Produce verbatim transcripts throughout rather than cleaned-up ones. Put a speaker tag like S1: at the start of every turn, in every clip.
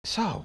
S1: So,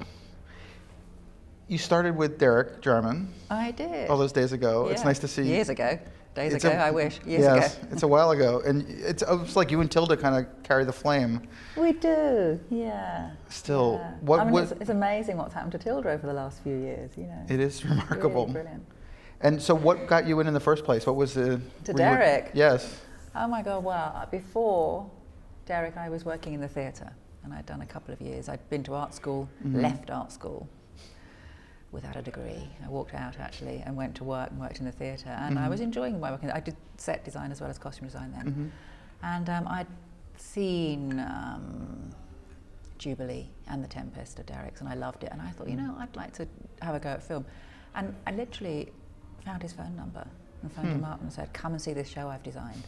S1: you started with Derek Jarman.
S2: I did.
S1: All those days ago.
S2: Yeah.
S1: It's nice to see.
S2: Years ago. Days
S1: It's
S2: ago,
S1: a-
S2: I wish. Years
S1: yes,
S2: ago.
S1: it's a while ago. And it's, it's like you and Tilda kind of carry the flame.
S2: We do, yeah.
S1: Still,
S2: Yeah.
S1: what
S2: I mean,
S1: was...
S2: it's, it's amazing what's happened to Tilda over the last few years, you know.
S1: It is remarkable.
S2: Really brilliant.
S1: And so what got you in in the first place? What was the...
S2: To
S1: were you-
S2: Derek?
S1: Yes.
S2: Oh my God, well, before Derek, I was working in the theatre, and I'd done a couple of years. I'd been to art school,
S1: Mhm.
S2: left art school without a degree. I walked out actually and went to work and worked in the theatre, and I
S1: Mhm.
S2: was enjoying my work. I did set design as well as costume design then.
S1: Mhm.
S2: And um, I'd seen um, Jubilee and The Tempest of Derek's, and I loved it. And I thought, you know, I'd like to have a go at film. And I literally found his phone number and phoned
S1: Hmm.
S2: him up and said, come and see this show I've designed.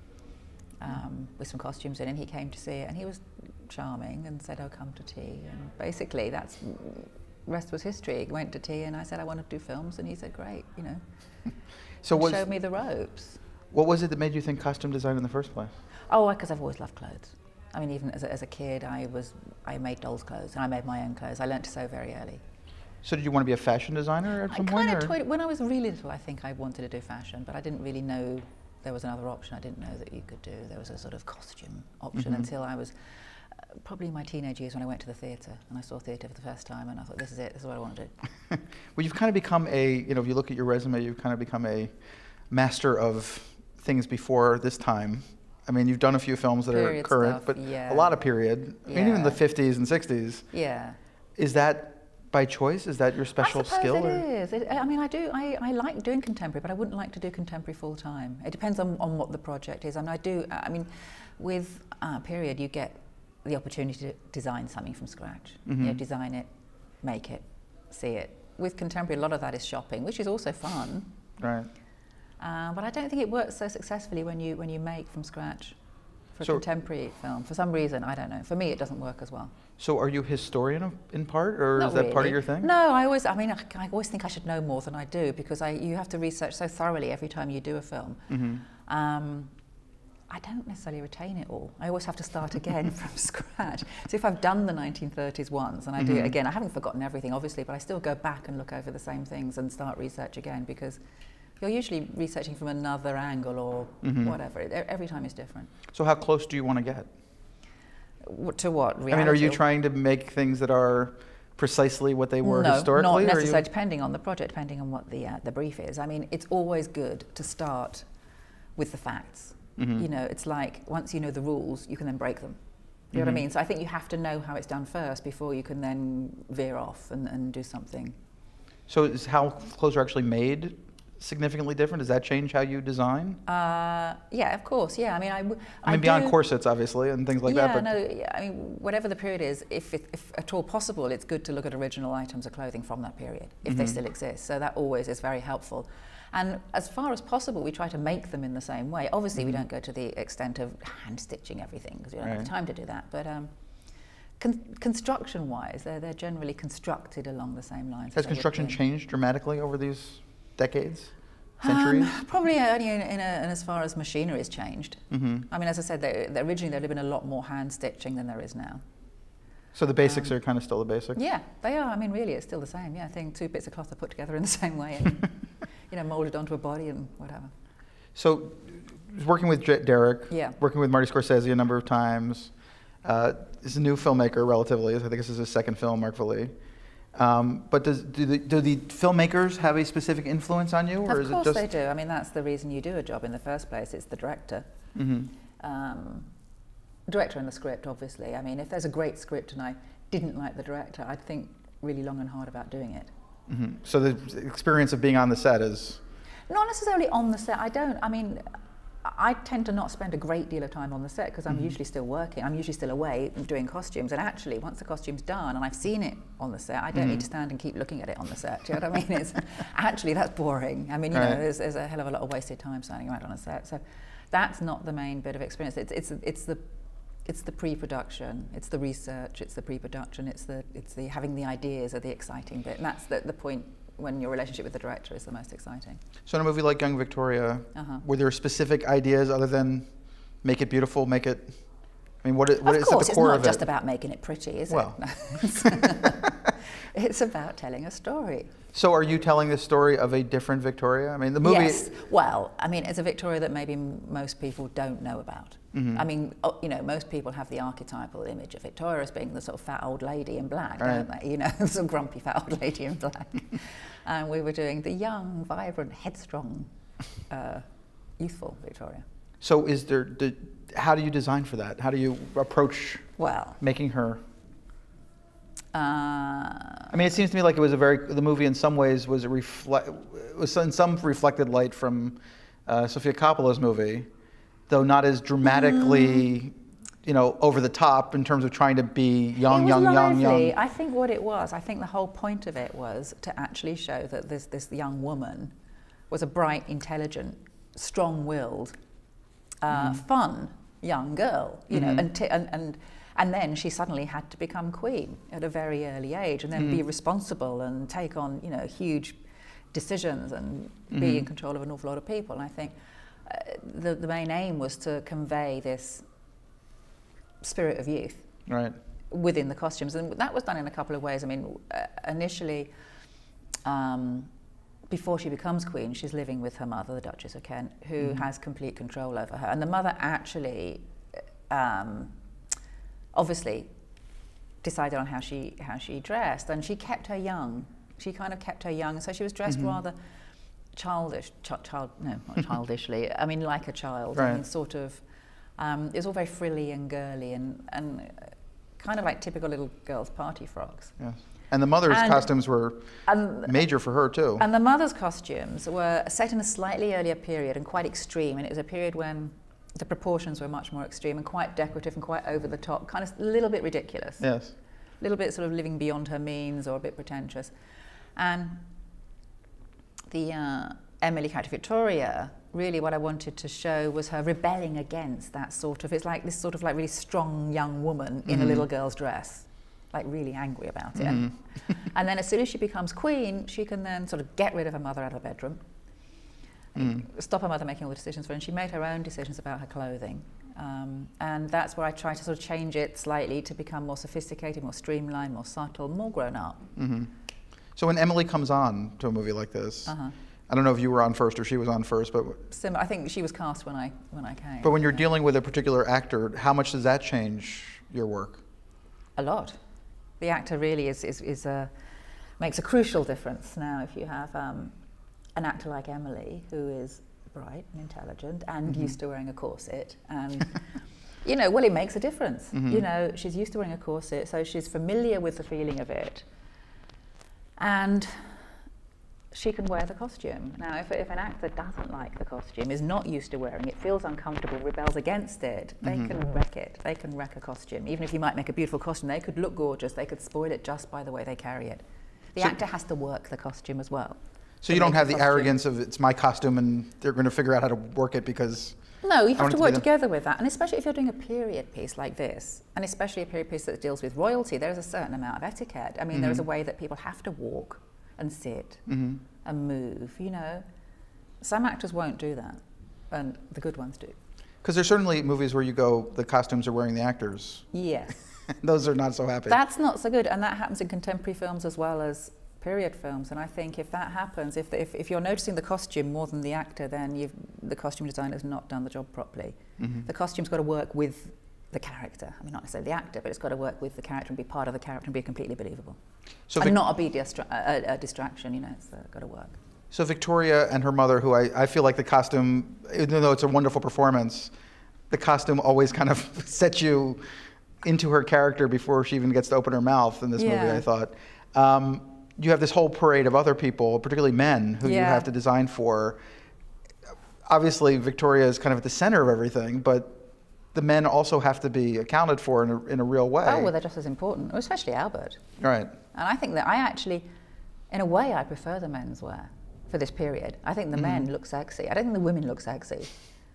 S2: Um, with some costumes in, and he came to see it, and he was charming and said, oh, come to tea. And basically, that's, rest was history. He went to tea, and I said, I want to do films, and he said, great, you know.
S1: So
S2: And
S1: was,
S2: showed me the ropes.
S1: what was it that made you think costume design in the first place?
S2: Oh, because I've always loved clothes. I mean, even as a, as a kid, I was I made dolls' clothes, and I made my own clothes. I learned to sew very early.
S1: So did you want to be a fashion designer at
S2: I
S1: some point?
S2: kind of
S1: or-
S2: toyed, when I was really little, I think I wanted to do fashion, but I didn't really know there was another option. I didn't know that you could do. There was a sort of costume option
S1: Mhm.
S2: until I was uh, probably in my teenage years when I went to the theatre, and I saw theatre for the first time, and I thought, this is it, this is what I want to do.
S1: Well, you've kind of become a, you know, if you look at your resume, you've kind of become a master of things before this time. I mean, you've done a few films that
S2: Period
S1: are current,
S2: stuff,
S1: but
S2: yeah.
S1: a lot of period. I mean, even the
S2: Yeah.
S1: fifties and sixties.
S2: Yeah.
S1: Is that by choice? Is that your special
S2: I suppose
S1: skill?
S2: it
S1: or-
S2: is. It, I mean, I do. I, I like doing contemporary, but I wouldn't like to do contemporary full time. It depends on, on what the project is. I mean, I do. I mean, with uh, period, you get the opportunity to design something from scratch. You know,
S1: Mhm.
S2: design it, make it, see it. With contemporary, a lot of that is shopping, which is also fun.
S1: Right.
S2: Uh, but I don't think it works so successfully when you when you make from scratch for
S1: So-
S2: a contemporary film. For some reason, I don't know. For me, it doesn't work as well.
S1: So are you a historian of, in part, or
S2: Not
S1: is that part of
S2: really.
S1: your thing?
S2: No, I always, I mean, I, I always think I should know more than I do, because I, you have to research so thoroughly every time you do a film.
S1: Mhm.
S2: Um, I don't necessarily retain it all. I always have to start again from scratch. So if I've done the nineteen thirties once, and I do
S1: Mhm.
S2: it again, I haven't forgotten everything, obviously, but I still go back and look over the same things and start research again, because you're usually researching from another angle or
S1: Mhm.
S2: whatever. E- Every time is different.
S1: So how close do you want to get?
S2: What, to what? Reality?
S1: I mean, are you trying to make things that are precisely what they were
S2: no,
S1: historically?
S2: not
S1: or are you-
S2: necessarily, depending on the project, depending on what the, uh, the brief is. I mean, it's always good to start with the facts.
S1: Mhm.
S2: You know, it's like once you know the rules, you can then break them. You know what I
S1: Mhm.
S2: mean? So I think you have to know how it's done first before you can then veer off and, and do something.
S1: So is how clothes are actually made significantly different? Does that change how you design?
S2: Uh, yeah, of course. Yeah, I mean, I. w-
S1: I mean, beyond
S2: do-
S1: corsets, obviously, and things like
S2: yeah,
S1: that. But
S2: no, yeah, I mean, whatever the period is, if, it, if at all possible, it's good to look at original items of clothing from that period, if they
S1: Mhm.
S2: still exist. So that always is very helpful. And as far as possible, we try to make them in the same way. Obviously, we
S1: Mhm.
S2: don't go to the extent of hand stitching everything, because we don't
S1: Right.
S2: have time to do that. But um, con construction-wise, they're, they're generally constructed along the same lines.
S1: has
S2: as they would
S1: construction
S2: be.
S1: changed dramatically over these decades, centuries?
S2: Um, probably only in, in, a, in as far as machinery has changed.
S1: hmm
S2: I mean, as I said, there, there originally there would have been a lot more hand stitching than there is now.
S1: So the basics
S2: Um,
S1: are kind of still the basics?
S2: Yeah, they are. I mean, really, it's still the same. Yeah, I think two bits of cloth are put together in the same way and, you know, molded onto a body and whatever.
S1: So working with J Derek,
S2: Yeah.
S1: working with Marty Scorsese a number of times, uh, is a new filmmaker relatively. I think this is his second film, artfully. Um, but does, do, the, do the filmmakers have a specific influence on you? Or
S2: Of
S1: is
S2: course
S1: it just...
S2: they do. I mean, that's the reason you do a job in the first place. It's the director.
S1: Mhm.
S2: Um, director and the script, obviously. I mean, if there's a great script and I didn't like the director, I'd think really long and hard about doing it.
S1: Mhm. So the experience of being on the set is...
S2: Not necessarily on the set. I don't. I mean, I tend to not spend a great deal of time on the set because I'm
S1: Mhm.
S2: usually still working. I'm usually still away doing costumes. And actually, once the costume's done and I've seen it on the set, I don't
S1: Mhm.
S2: need to stand and keep looking at it on the set. Do you know what I mean? It's, actually, that's boring. I mean, you know,
S1: Right.
S2: there's, there's a hell of a lot of wasted time standing around on a set. So that's not the main bit of experience. It's it's it's the it's the pre-production, it's the research, it's the pre-production, it's the it's the having the ideas are the exciting bit, and that's the, the point when your relationship with the director is the most exciting.
S1: So in a movie like Young Victoria,
S2: Uh-huh.
S1: were there specific ideas other than make it beautiful, make it I mean, what, is, what
S2: of
S1: is
S2: course,
S1: at the core
S2: it's
S1: of
S2: not just
S1: it?
S2: about making it pretty, is
S1: well.
S2: it? It's about telling a story.
S1: So are you telling the story of a different Victoria? I mean, the movie...
S2: Yes. Well, I mean, it's a Victoria that maybe m most people don't know about. Mm-hmm. I mean, you know, most people have the archetypal image of Victoria as being the sort of fat old lady in black, right. don't they? You know, the sort of grumpy fat old lady in black. And we were doing the young, vibrant, headstrong, uh, youthful Victoria.
S1: So is there... Did, how do you design for that? How do you approach
S2: well,
S1: making her...
S2: Uh,
S1: I mean, it seems to me like it was a very, the movie in some ways was a reflect, was in some reflected light from uh, Sofia Coppola's movie, though not as dramatically, mm. you know, over the top in terms of trying to be young, young, young, young.
S2: I think what it was, I think the whole point of it was to actually show that this, this young woman was a bright, intelligent, strong-willed, uh, mm. fun young girl, you mm-hmm. know, and, t and, and And then she suddenly had to become queen at a very early age, and then mm. be responsible and take on, you know, huge decisions and mm-hmm. be in control of an awful lot of people. And I think uh, the, the main aim was to convey this spirit of youth
S1: right.
S2: within the costumes. And that was done in a couple of ways. I mean, uh, initially, um, before she becomes queen, she's living with her mother, the Duchess of Kent, who mm-hmm. has complete control over her. And the mother actually... Um, obviously decided on how she how she dressed, and she kept her young. She kind of kept her young, so she was dressed mm-hmm. rather childish, ch child no, not childishly. I mean, like a child.
S1: Right.
S2: I mean, sort of. Um, it was all very frilly and girly, and and kind of like typical little girls' party frocks.
S1: Yes. And the mother's and, costumes were and, major for her too.
S2: And the mother's costumes were set in a slightly earlier period and quite extreme, and it was a period when the proportions were much more extreme and quite decorative and quite over the top, kind of a little bit ridiculous.
S1: Yes.
S2: A little bit sort of living beyond her means or a bit pretentious. And the uh, Emily character Victoria, really what I wanted to show was her rebelling against that sort of, it's like this sort of like really strong young woman in mm-hmm. a little girl's dress, like really angry about it. Mm-hmm. And then as soon as she becomes queen, she can then sort of get rid of her mother out of her bedroom. Mm. Stop her mother making all the decisions for her, and she made her own decisions about her clothing. Um, and that's where I try to sort of change it slightly to become more sophisticated, more streamlined, more subtle, more grown up.
S1: Mm-hmm. So when Emily comes on to a movie like this,
S2: uh-huh.
S1: I don't know if you were on first or she was on first, but...
S2: Sim I think she was cast when I, when I came.
S1: But when you're
S2: yeah.
S1: dealing with a particular actor, how much does that change your work?
S2: A lot. The actor really is, is, is a, makes a crucial difference now if you have... Um, an actor like Emily, who is bright and intelligent and mm-hmm. used to wearing a corset, and you know, well, it makes a difference. Mm-hmm. You know, she's used to wearing a corset, so she's familiar with the feeling of it, and she can wear the costume. Now, if, if an actor doesn't like the costume, is not used to wearing it, feels uncomfortable, rebels against it, they mm-hmm. can wreck it. They can wreck a costume. Even if you might make a beautiful costume, they could look gorgeous, they could spoil it just by the way they carry it. The so actor has to work the costume as well.
S1: So you don't have the costume. arrogance of it's my costume and they're going to figure out how to work it because...
S2: No, you have to work to together with that. And especially if you're doing a period piece like this, and especially a period piece that deals with royalty, there is a certain amount of etiquette. I mean, mm-hmm. there is a way that people have to walk and sit mm-hmm. and move, you know. Some actors won't do that, and the good ones do.
S1: Because there's certainly movies where you go, the costumes are wearing the actors.
S2: Yes.
S1: Those are not so happy.
S2: That's not so good, and that happens in contemporary films as well as period films. And I think if that happens, if, if, if you're noticing the costume more than the actor, then you've, the costume designer's not done the job properly. Mm-hmm. The costume's got to work with the character. I mean, not necessarily the actor, but it's got to work with the character and be part of the character and be completely believable. So and not be distra a, a distraction, you know, it's uh, got to work.
S1: So Victoria and her mother, who I, I feel like the costume, even though it's a wonderful performance, the costume always kind of sets you into her character before she even gets to open her mouth in this
S2: yeah.
S1: movie, I thought. Um, you have this whole parade of other people, particularly men, who yeah. you have to design for. Obviously, Victoria is kind of at the center of everything, but the men also have to be accounted for in a, in a real way.
S2: Oh, well, they're just as important, especially Albert.
S1: Right.
S2: And I think that I actually, in a way, I prefer the men's wear for this period. I think the mm-hmm. men look sexy. I don't think the women look sexy.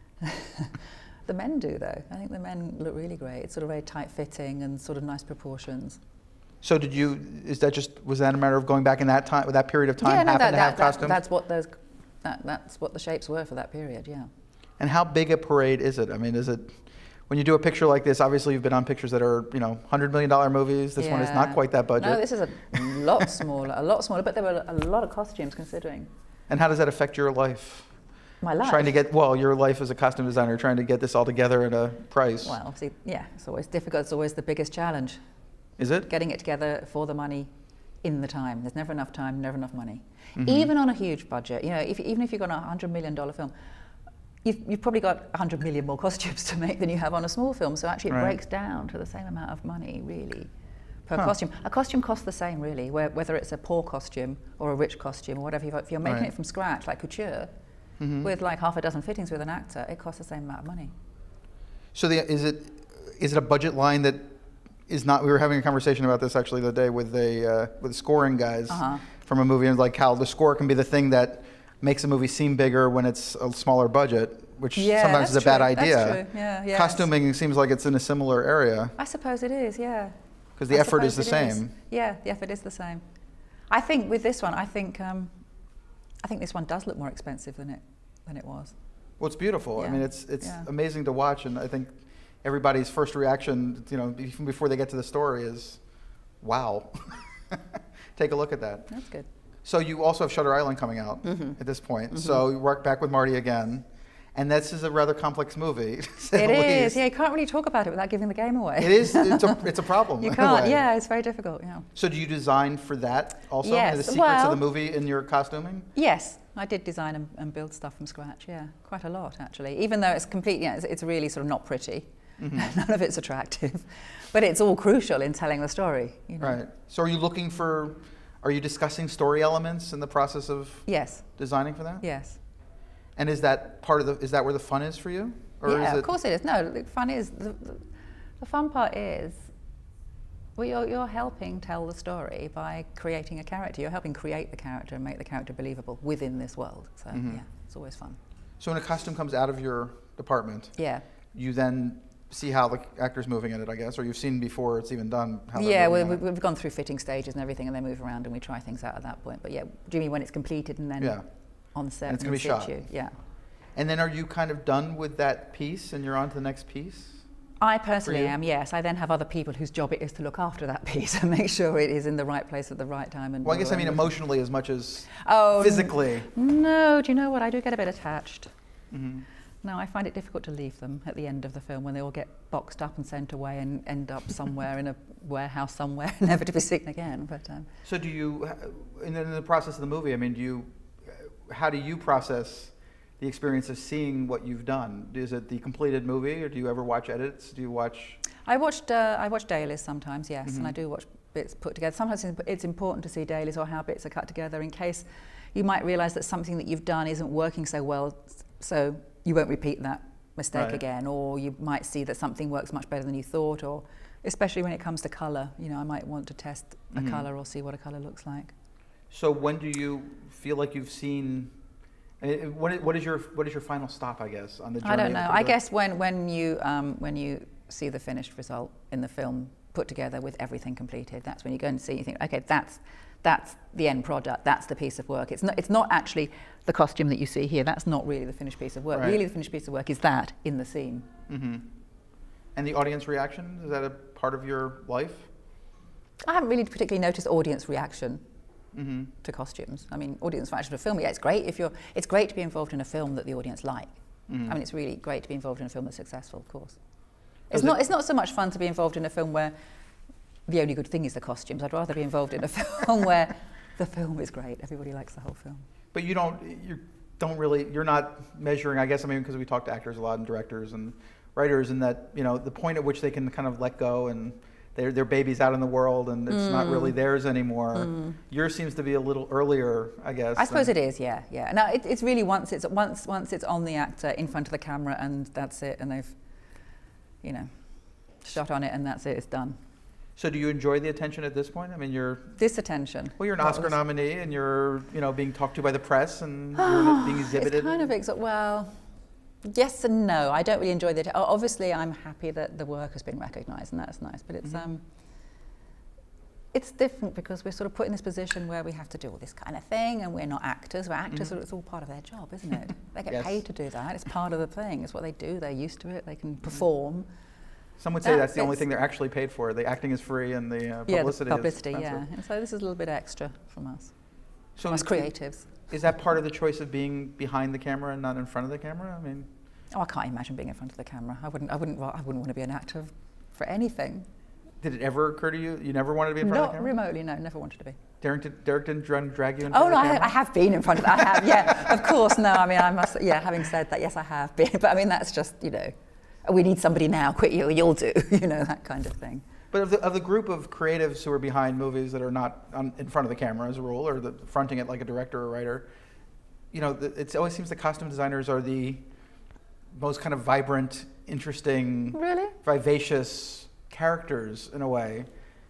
S2: The men do, though. I think the men look really great. It's sort of very tight-fitting and sort of nice proportions.
S1: So did you, is that just, was that a matter of going back in that time, that period of time,
S2: yeah, no,
S1: happen
S2: that,
S1: to
S2: that,
S1: have
S2: that,
S1: costumes?
S2: That's what those, that, that's what the shapes were for that period, yeah.
S1: And how big a parade is it? I mean, is it, when you do a picture like this, obviously you've been on pictures that are, you know, one hundred million dollar movies. This
S2: yeah.
S1: one is not quite that budget.
S2: No, this is a lot smaller, a lot smaller, but there were a lot of costumes considering.
S1: And how does that affect your life?
S2: My life?
S1: Trying to get, well, your life as a costume designer, trying to get this all together at a price.
S2: Well, obviously, yeah, it's always difficult. It's always the biggest challenge.
S1: Is it?
S2: Getting it together for the money in the time. There's never enough time, never enough money.
S1: Mm-hmm.
S2: Even on a huge budget, you know, if, even if you've got a one hundred million dollar film, you've, you've probably got one hundred million more costumes to make than you have on a small film. So actually it
S1: right.
S2: breaks down to the same amount of money, really, per
S1: huh.
S2: costume. A costume costs the same, really, where, whether it's a poor costume or a rich costume or whatever. If you're making
S1: right.
S2: it from scratch, like couture, mm-hmm. with like half a dozen fittings with an actor, it costs the same amount of money.
S1: So the, is it is it a budget line that is not? We were having a conversation about this actually the other day with the uh, with the scoring guys
S2: uh-huh.
S1: from a movie, and like how the score can be the thing that makes a movie seem bigger when it's a smaller budget, which
S2: yeah,
S1: sometimes is a
S2: true.
S1: bad idea.
S2: That's true. Yeah, yeah.
S1: Costuming seems like it's in a similar area.
S2: I suppose it is, yeah.
S1: Because the
S2: I
S1: effort is the
S2: suppose it
S1: same.
S2: is. Yeah, the effort is the same. I think with this one, I think um, I think this one does look more expensive than it than it was.
S1: Well, it's beautiful.
S2: Yeah.
S1: I mean, it's it's
S2: yeah.
S1: amazing to watch, and I think everybody's first reaction, you know, even before they get to the story, is, "Wow." Take a look at that.
S2: That's good.
S1: So you also have Shutter Island coming out
S2: mm-hmm.
S1: at this point.
S2: Mm-hmm.
S1: So you work back with Marty again, and this is a rather complex movie. To say
S2: it
S1: the
S2: is.
S1: least.
S2: Yeah, you can't really talk about it without giving the game away.
S1: It is. It's a it's a problem.
S2: You
S1: in a
S2: can't.
S1: way.
S2: Yeah, it's very difficult. Yeah.
S1: So do you design for that also?
S2: Yes.
S1: I mean, the secrets
S2: well,
S1: of the movie in your costuming?
S2: Yes, I did design and, and build stuff from scratch. Yeah, quite a lot actually. Even though it's completely, yeah, it's, it's really sort of not pretty. Mm-hmm. None of it's attractive, but it's all crucial in telling the story. You know?
S1: Right. So are you looking for? Are you discussing story elements in the process of
S2: yes.
S1: designing for that?
S2: Yes.
S1: And is that part of the? Is that where the fun is for you? Or
S2: yeah,
S1: is it
S2: of course it is. No, the fun is the, the, the fun part is well, you're, you're helping tell the story by creating a character. You're helping create the character and make the character believable within this world. So mm-hmm. yeah, it's always fun.
S1: So when a costume comes out of your department,
S2: yeah,
S1: you then see how the actor's moving in it, I guess, or you've seen before it's even done. How
S2: yeah, we,
S1: we,
S2: we've gone through fitting stages and everything, and they move around, and we try things out at that point. But yeah, do you mean when it's completed and then
S1: yeah.
S2: on set
S1: and it's
S2: and
S1: gonna be shot?
S2: You? Yeah.
S1: And then are you kind of done with that piece, and you're on to the next piece?
S2: I personally am, yes. I then have other people whose job it is to look after that piece and make sure it is in the right place at the right time. And
S1: well, I guess I mean emotionally as much as
S2: oh,
S1: physically.
S2: No, do you know what? I do get a bit attached.
S1: Mm-hmm.
S2: No, I find it difficult to leave them at the end of the film when they all get boxed up and sent away and end up somewhere in a warehouse somewhere, never to be seen again. But um,
S1: so, do you, in the, in the process of the movie? I mean, do you, how do you process the experience of seeing what you've done? Is it the completed movie, or do you ever watch edits? Do you watch?
S2: I watched. Uh, I watch dailies sometimes, yes,
S1: mm-hmm.
S2: and I do watch bits put together. Sometimes it's important to see dailies or how bits are cut together in case you might realise that something that you've done isn't working so well. So you won't repeat that mistake
S1: right.
S2: again, or you might see that something works much better than you thought, or especially when it comes to colour, you know, I might want to test a mm-hmm. colour or see what a colour looks like.
S1: So when do you feel like you've seen, what, what is your what is your final stop, I guess, on the journey?
S2: I don't know.
S1: The,
S2: I guess when, when, you, um, when you see the finished result in the film put together with everything completed, that's when you go and see, you think, okay, that's, that's the end product, that's the piece of work. It's not, it's not actually the costume that you see here, that's not really the finished piece of work.
S1: Right.
S2: Really the finished piece of work is that in the scene.
S1: Mm-hmm. And the audience reaction, is that a part of your life?
S2: I haven't really particularly noticed audience reaction
S1: mm-hmm.
S2: to costumes. I mean, audience reaction to a film, yeah, it's great if you're, it's great to be involved in a film that the audience like. Mm-hmm. I mean, it's really great to be involved in a film that's successful, of course. It's not, it, it's not so much fun to be involved in a film where the only good thing is the costumes. I'd rather be involved in a film where the film is great. Everybody likes the whole film.
S1: But you don't, you don't really, you're not measuring, I guess, I mean, because we talk to actors a lot and directors and writers, and that, you know, the point at which they can kind of let go and they're, they're babies out in the world and it's mm. not really theirs anymore. Mm. Yours seems to be a little earlier, I guess.
S2: I suppose it is, yeah, yeah. No, it, it's really once it's, once, once it's on the actor in front of the camera and that's it, and they've, you know, shot on it and that's it, it's done.
S1: So do you enjoy the attention at this point? I mean, you're...
S2: This attention?
S1: Well, you're an Oscar was... nominee and you're, you know, being talked to by the press and you're being exhibited.
S2: It's kind of, exa well, yes and no. I don't really enjoy the... Obviously, I'm happy that the work has been recognised and that's nice, but it's... Mm-hmm. um, It's different because we're sort of put in this position where we have to do all this kind of thing, and we're not actors. We're actors, mm-hmm. so it's all part of their job, isn't it? They get yes. paid to do that. It's part of the thing. It's what they do. They're used to it. They can perform.
S1: Some would say that's, that's the only thing they're actually paid for. The acting is free, and the uh, publicity,
S2: yeah, the publicity,
S1: is
S2: yeah. And so this is a little bit extra from us,
S1: so
S2: from us creatives.
S1: Is that part of the choice of being behind the camera and not in front of the camera? I mean,
S2: oh, I can't imagine being in front of the camera. I wouldn't. I wouldn't. I wouldn't want to be an actor for anything.
S1: Did it ever occur to you? You never wanted to be in front
S2: Not
S1: of the camera?
S2: Not remotely. No, never wanted to be.
S1: Derek, did, Derek didn't drag you in front
S2: oh,
S1: of the
S2: no,
S1: camera?
S2: Oh no, I have been in front of. I have. Yeah, of course. No, I mean, I must. Yeah, having said that, yes, I have been. But I mean, that's just you know. We need somebody now, quit you, you'll do, you know, that kind of thing.
S1: But of the, of the group of creatives who are behind movies that are not on, in front of the camera as a rule, or the, fronting it like a director or writer, you know, the, it always seems the costume designers are the most kind of vibrant, interesting,
S2: really?
S1: vivacious characters in a way.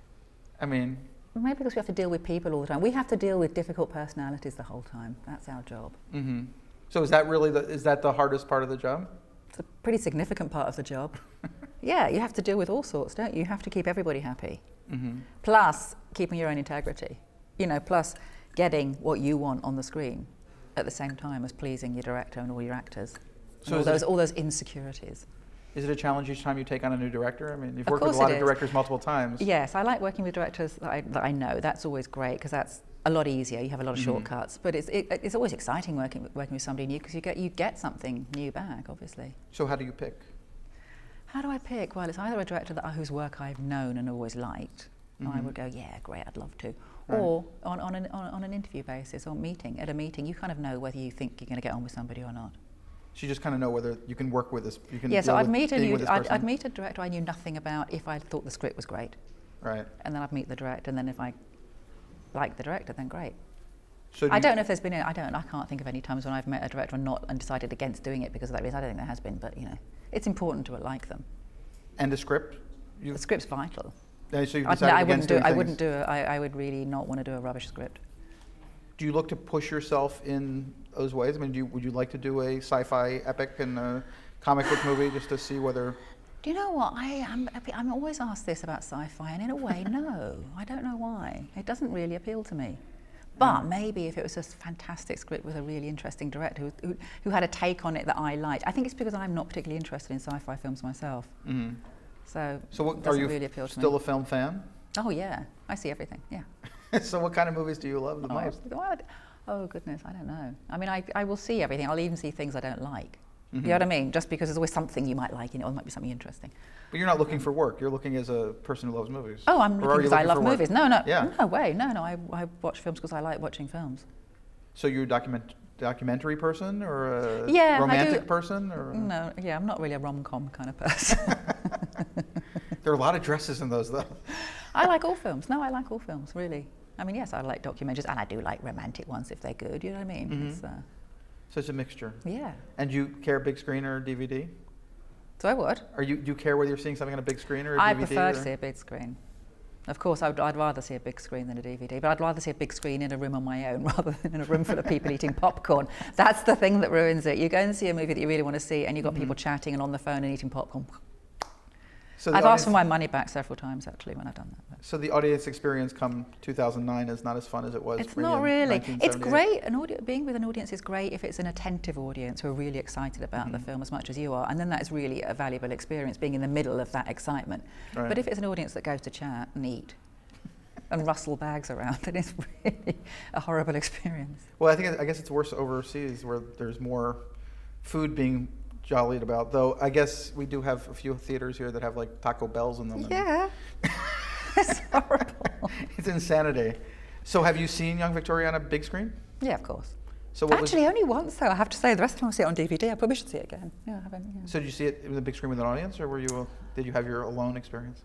S1: I mean...
S2: Maybe because we have to deal with people all the time. We have to deal with difficult personalities the whole time. That's our job.
S1: Mm-hmm. So is that really the, is that the hardest part of the job?
S2: It's a pretty significant part of the job. Yeah, you have to deal with all sorts, don't you? You have to keep everybody happy. Mm-hmm. Plus, keeping your own integrity. You know, plus getting what you want on the screen at the same time as pleasing your director and all your actors. So all those, all those insecurities.
S1: Is it a challenge each time you take on a new director? I mean, you've worked with a lot of directors multiple times.
S2: Yes, I like working with directors that I, that I know. That's always great because that's a lot easier. You have a lot of mm-hmm. shortcuts, but it's it, it's always exciting working working with somebody new because you get you get something new back, obviously.
S1: So how do you pick?
S2: How do I pick? Well, it's either a director that whose work I've known and always liked, mm-hmm. and I would go, yeah, great, I'd love to. Right. Or on on an on, on an interview basis or meeting at a meeting, you kind of know whether you think you're going to get on with somebody or not.
S1: So you just kind of know whether you can work with this. You can.
S2: Yeah, so I'd meet a new, I'd, I'd meet a director I knew nothing about if I thought the script was great.
S1: Right.
S2: And then I'd meet the director, and then if I liked the director, then great.
S1: So do
S2: I don't know if there's been. A, I don't. I can't think of any times when I've met a director and not and decided against doing it because of that reason. I don't think there has been, but you know, it's important to like them.
S1: And the script.
S2: You've, the script's vital.
S1: Yeah, so you've
S2: I,
S1: decided
S2: no, I
S1: against
S2: wouldn't do.
S1: doing
S2: I wouldn't do. A, I, I would really not want to do a rubbish script.
S1: Do you look to push yourself in those ways? I mean, do you, would you like to do a sci-fi epic and a comic book movie just to see whether?
S2: Do you know what? I, I'm, I'm always asked this about sci-fi, and in a way, no. I don't know why. It doesn't really appeal to me. But maybe if it was a fantastic script with a really interesting director who, who, who had a take on it that I liked. I think it's because I'm not particularly interested in sci-fi films myself. Mm-hmm. So,
S1: so what,
S2: it doesn't
S1: are you
S2: really appeal to me.
S1: Still a film fan?
S2: Oh yeah, I see everything, yeah.
S1: So what kind of movies do you love the
S2: oh,
S1: most?
S2: Oh goodness, I don't know. I mean, I, I will see everything. I'll even see things I don't like. Mm-hmm. You know what I mean? Just because there's always something you might like in it, or there might be something interesting.
S1: But you're not looking for work. You're looking as a person who loves movies.
S2: Oh, I'm looking because I love movies. No, no,
S1: yeah.
S2: no way. No, no. I, I watch films because I like watching films.
S1: So you're a document documentary person or a
S2: yeah,
S1: romantic person? Or?
S2: No, yeah, I'm not really a rom-com kind of person.
S1: There are a lot of dresses in those, though.
S2: I like all films. No, I like all films, really. I mean, yes, I like documentaries, and I do like romantic ones if they're good. You know what I mean?
S1: Mm-hmm.
S2: It's, uh,
S1: so it's a mixture.
S2: Yeah.
S1: And do you care big screen or D V D?
S2: So I would.
S1: Are you do you care whether you're seeing something on a big screen or a
S2: I
S1: D V D?
S2: I prefer
S1: or?
S2: to see a big screen. Of course, I'd, I'd rather see a big screen than a D V D, but I'd rather see a big screen in a room on my own rather than in a room full of people eating popcorn. That's the thing that ruins it. You go and see a movie that you really want to see, and you've got mm-hmm. people chatting and on the phone and eating popcorn. So I've asked for my money back several times, actually, when I've done that.
S1: So the audience experience come two thousand nine is not as fun as it was.
S2: It's not really. It's great. An audi- being with an audience is great if it's an attentive audience who are really excited about mm-hmm. the film as much as you are, and then that is really a valuable experience, being in the middle of that excitement. Right. But if it's an audience that goes to chat and eat and rustle bags around, then it's really a horrible experience.
S1: Well, I think I guess it's worse overseas where there's more food being jollied about, though I guess we do have a few theaters here that have like Taco Bells in them.
S2: Yeah. It's horrible.
S1: It's insanity. So have you seen Young Victoria on a big screen?
S2: Yeah, of course.
S1: So what
S2: Actually,
S1: was,
S2: only once though, I have to say. The rest of the time I see it on D V D. I probably should see it again. Yeah, I haven't. Yeah.
S1: So did you see it with a big screen with an audience, or were you, a, did you have your alone experience?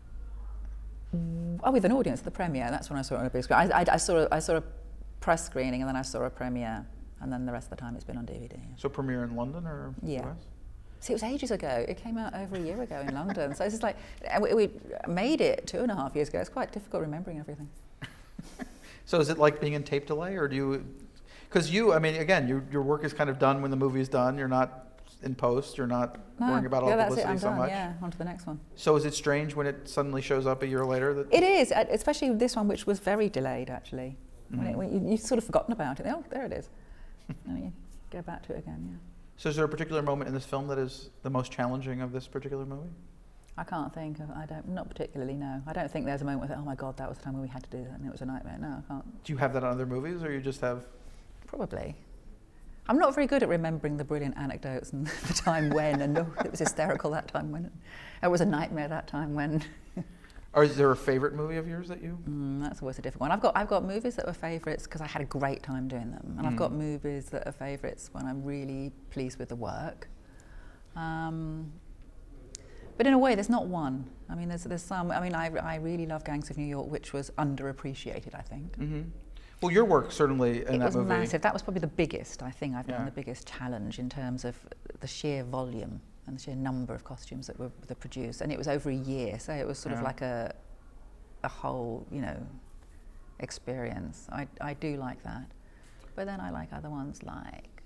S2: Oh, with an audience at the premiere. That's when I saw it on a big screen. I, I, I saw a, I saw a press screening, and then I saw a premiere. And then the rest of the time it's been on D V D. Yeah.
S1: So premiere in London or
S2: yeah.
S1: U S?
S2: See, it was ages ago. It came out over a year ago in London. So it's just like, we, we made it two and a half years ago. It's quite difficult remembering everything.
S1: So is it like being in tape delay, or do you, because you, I mean, again, your, your work is kind of done when the movie's done. You're not in post. You're not
S2: no.
S1: worrying about all
S2: yeah,
S1: the
S2: that's it.
S1: publicity
S2: I'm
S1: so
S2: done.
S1: much.
S2: Yeah, on to the next one.
S1: So is it strange when it suddenly shows up a year later? That
S2: It is, uh, especially this one, which was very delayed, actually.
S1: Mm-hmm.
S2: When it, when you, you've sort of forgotten about it. Oh, there it is. And you go back to it again, yeah.
S1: So is there a particular moment in this film that is the most challenging of this particular movie?
S2: I can't think of, I don't, not particularly, no. I don't think there's a moment where, oh my God, that was the time when we had to do that and it was a nightmare. No, I can't.
S1: Do you have that on other movies, or you just have?
S2: Probably. I'm not very good at remembering the brilliant anecdotes and the time when, and oh, it was hysterical that time when, it was a nightmare that time when.
S1: Or is there a favorite movie of yours that you?
S2: Mm, that's always a difficult one. I've got I've got movies that were favourites because I had a great time doing them, and mm. I've got movies that are favourites when I'm really pleased with the work. Um, but in a way, there's not one. I mean, there's there's some. I mean, I I really love Gangs of New York, which was underappreciated, I think.
S1: Mm-hmm. Well, your work certainly in
S2: it
S1: that
S2: was
S1: movie.
S2: massive. That was probably the biggest. I think I've
S1: yeah.
S2: done the biggest challenge in terms of the sheer volume and the sheer number of costumes that were that produced, and it was over a year, so it was sort
S1: yeah.
S2: of like a a whole, you know, experience. I I do like that, but then I like other ones like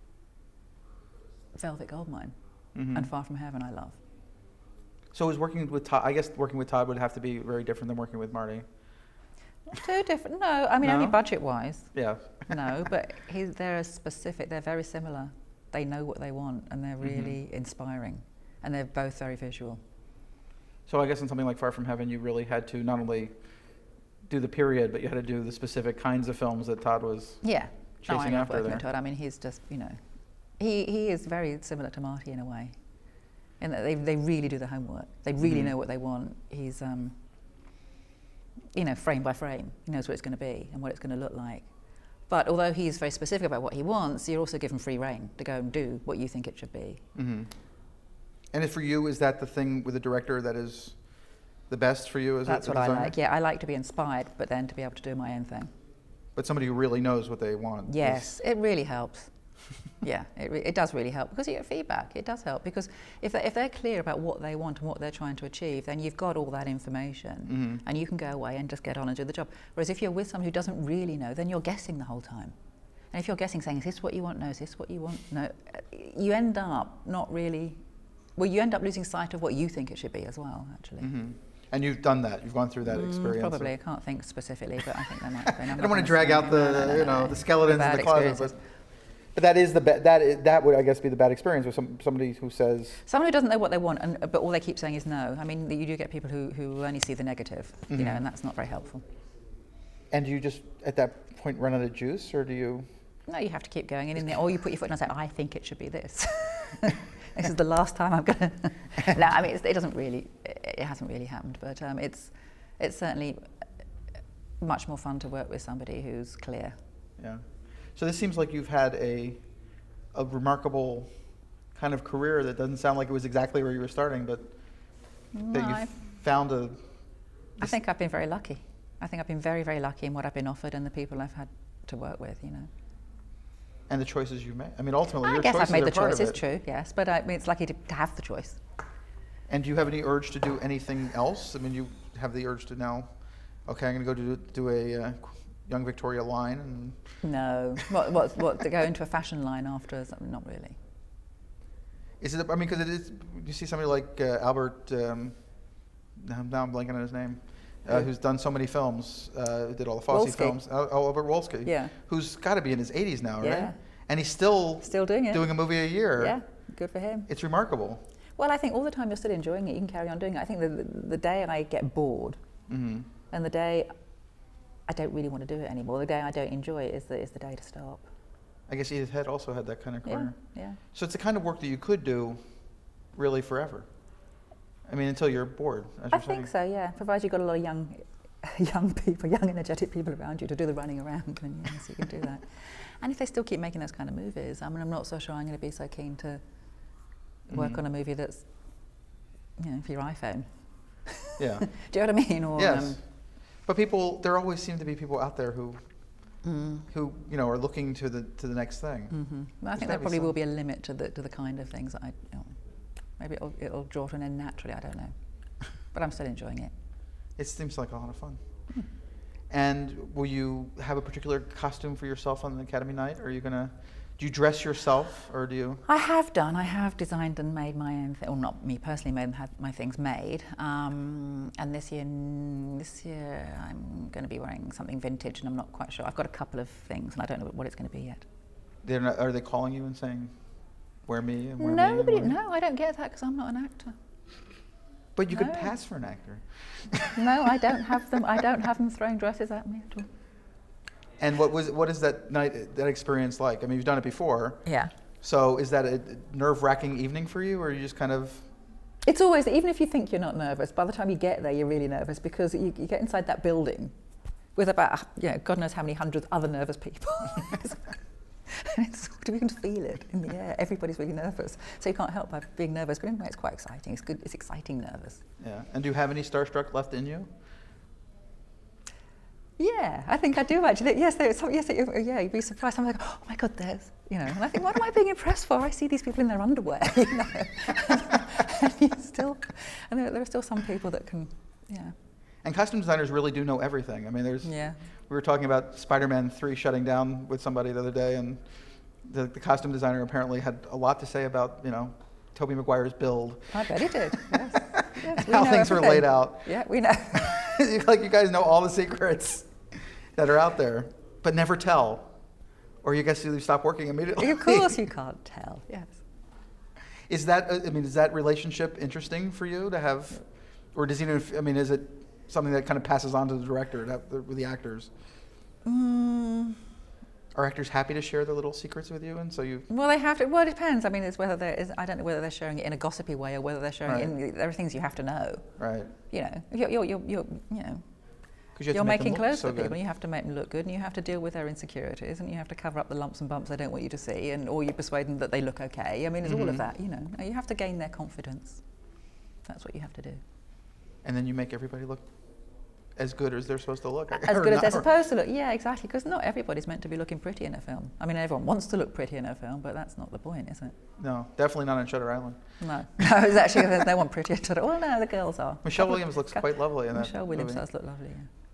S2: Velvet Goldmine
S1: mm-hmm.
S2: and Far From Heaven. I love.
S1: So is working with Todd? I guess working with Todd would have to be very different than working with Marty.
S2: Not too different. No, I mean
S1: no?
S2: only budget-wise.
S1: Yeah.
S2: No, but he's, they're specific. They're very similar. They know what they want, and they're really mm-hmm. inspiring, and they're both very visual.
S1: So I guess in something like Far From Heaven, you really had to not only do the period, but you had to do the specific kinds of films that Todd was
S2: yeah.
S1: chasing
S2: no, I love
S1: after
S2: working
S1: there.
S2: with Todd. I mean, he's just, you know, he, he is very similar to Marty in a way, in that they they really do the homework. They really
S1: mm-hmm.
S2: know what they want. He's, um, you know, frame by frame. He knows what it's going to be and what it's going to look like. But although he's very specific about what he wants, you're also given free rein to go and do what you think it should be.
S1: Mm-hmm. And if for you, is that the thing with a director that is the best for you as
S2: That's
S1: a, a
S2: what
S1: designer?
S2: I like. Yeah, I like to be inspired, but then to be able to do my own thing.
S1: But somebody who really knows what they want.
S2: Yes,
S1: is...
S2: it really helps. yeah, it, re- it does really help because you get feedback. It does help because if, they, if they're clear about what they want and what they're trying to achieve, then you've got all that information
S1: mm-hmm.
S2: and you can go away and just get on and do the job. Whereas if you're with someone who doesn't really know, then you're guessing the whole time. And if you're guessing, saying, is this what you want? No, is this what you want? No, you end up not really, well, you end up losing sight of what you think it should be as well, actually.
S1: Mm-hmm. And you've done that. You've gone through that
S2: mm,
S1: experience.
S2: Probably. I can't think specifically, but I think there might have been.
S1: I don't want to drag out the,
S2: no, no, no,
S1: you know,
S2: no.
S1: the skeletons in the closet, but,
S2: But,
S1: but that is the ba- that is, that would I guess be the bad experience with some somebody who says
S2: someone who doesn't know what they want, and but all they keep saying is no. I mean, you do get people who who only see the negative,
S1: mm-hmm.
S2: you know, and that's not very helpful.
S1: And do you just at that point run out of juice, or do you?
S2: No, you have to keep going, and in there, or you put your foot in and say, I think it should be this. This is the last time I'm going to. No, I mean, it's, it doesn't really, it hasn't really happened, but um, it's, it's certainly much more fun to work with somebody who's clear.
S1: Yeah. So this seems like you've had a, a remarkable kind of career that doesn't sound like it was exactly where you were starting, but
S2: No,
S1: that you
S2: I've-
S1: found a.
S2: I think I've been very lucky. I think I've been very, very lucky in what I've been offered and the people I've had to work with, you know.
S1: And the choices you've made. I mean, ultimately,
S2: I
S1: your
S2: guess
S1: choices
S2: I've made
S1: are
S2: the
S1: part of
S2: choices,
S1: it.
S2: true, yes, but I mean, it's lucky to, to have the choice.
S1: And do you have any urge to do anything else? I mean, you have the urge to now, okay, I'm going to go do, do a uh, Young Victoria line. And
S2: No. what, what, what, to go into a fashion line afterwards? Not really.
S1: Is it, I mean, because it is, you see somebody like uh, Albert, um, now now I'm blanking on his name, uh, who's done so many films, uh, did all the Fosse
S2: Wolski.
S1: films, uh, Albert Wolski,
S2: Yeah.
S1: who's got to be in his eighties now,
S2: Yeah.
S1: right? And he's still,
S2: Still doing it.
S1: doing a movie a year.
S2: Yeah, good for him.
S1: It's remarkable.
S2: Well, I think all the time you're still enjoying it, you can carry on doing it. I think the, the, the day I get bored
S1: Mm-hmm.
S2: and the day I don't really want to do it anymore, the day I don't enjoy it is the, is the day to stop.
S1: I guess Edith Head also had that kind of career.
S2: Yeah, yeah.
S1: So it's the kind of work that you could do really forever. I mean, until you're bored, as
S2: I
S1: you're
S2: think
S1: saying.
S2: so, yeah. Provided you've got a lot of young young people, young energetic people around you to do the running around, then yes, you can do that. And if they still keep making those kind of movies, I mean, I'm not so sure I'm going to be so keen to work
S1: Mhm.
S2: on a movie that's, you know, for your iPhone.
S1: Yeah.
S2: Do you know what I mean? Or,
S1: Yes.
S2: um,
S1: But people, there always seem to be people out there who,
S2: mm,
S1: who you know, are looking to the to the next thing.
S2: mm-hmm. Well, I
S1: There's
S2: think
S1: gotta
S2: there
S1: be
S2: probably
S1: some-
S2: will be a limit to the to the kind of things that I, you know, maybe it'll, it'll draw to an end naturally, I don't know. But I'm still enjoying it.
S1: It seems like a lot of fun. And will you have a particular costume for yourself on the Academy night? Or are you going to Do you dress yourself, or do you?
S2: I have done. I have designed and made my own, th- well, not me personally, made and had my things made. Um, and this year, this year I'm going to be wearing something vintage, and I'm not quite sure. I've got a couple of things, and I don't know what it's going to be yet.
S1: They're not, are they calling you and saying, "Wear me"? And wear
S2: Nobody.
S1: me and wear
S2: No, I don't get that because I'm not an actor.
S1: But you
S2: No.
S1: could pass for an actor.
S2: No, I don't have them. I don't have them throwing dresses at me at all.
S1: And what was what is that night, that experience like? I mean, you've done it before.
S2: Yeah.
S1: So is that a nerve-wracking evening for you, or you just kind of?
S2: It's always, even if you think you're not nervous, by the time you get there, you're really nervous because you, you get inside that building with about, you know, God knows how many hundreds other nervous people. And it's, you can feel it in the air. Everybody's really nervous, so you can't help by being nervous. But anyway, it's quite exciting. It's good. It's exciting nervous.
S1: Yeah. And do you have any starstruck left in you?
S2: Yeah, I think I do actually. Yes, there is some, yes, yeah, you'd be surprised. I'm like, oh my God, there's, you know, and I think, what am I being impressed for? I see these people in their underwear, you know, and you still, and there, there are still some people that can, yeah.
S1: And costume designers really do know everything. I mean, there's,
S2: yeah.
S1: we were talking about Spider-Man three shutting down with somebody the other day, and the, the costume designer apparently had a lot to say about, you know, Tobey Maguire's build.
S2: I bet he did, yes. yes
S1: How things
S2: everything.
S1: were laid out.
S2: Yeah, we know.
S1: Like, you guys know all the secrets that are out there, but never tell, or you guys either stop working immediately.
S2: Of course you can't tell, yes.
S1: Is that, I mean, is that relationship interesting for you to have, or does he, I mean, is it something that kind of passes on to the director, to have, with the actors?
S2: Mm.
S1: Are actors happy to share their little secrets with you, and so you?
S2: Well, they have to. Well, it depends. I mean, it's whether there is. I don't know whether they're sharing it in a gossipy way or whether they're sharing
S1: Right.
S2: it in. There are things you have to know.
S1: Right.
S2: You know, you're, you're, you're, you're you know.
S1: You have
S2: You're
S1: to make
S2: making
S1: them look
S2: clothes
S1: so
S2: for people,
S1: good.
S2: and you have to make them look good, and you have to deal with their insecurities, and you have to cover up the lumps and bumps they don't want you to see, and or you persuade them that they look okay. I mean, it's
S1: Mm-hmm.
S2: all of that, you know. You have to gain their confidence. That's what you have to do.
S1: And then you make everybody look as good as they're supposed to look.
S2: As
S1: or
S2: good as
S1: not,
S2: they're
S1: or-
S2: supposed to look. Yeah, exactly. Because not everybody's meant to be looking pretty in a film. I mean, everyone wants to look pretty in a film, but that's not the point, is it?
S1: No, definitely not on Shutter Island.
S2: No. No, it's actually, there's no one prettier to look. Well, no, the girls are.
S1: Michelle
S2: Couple-
S1: Williams looks
S2: cou-
S1: quite lovely in that
S2: Michelle Williams
S1: movie.
S2: does look lovely, yeah.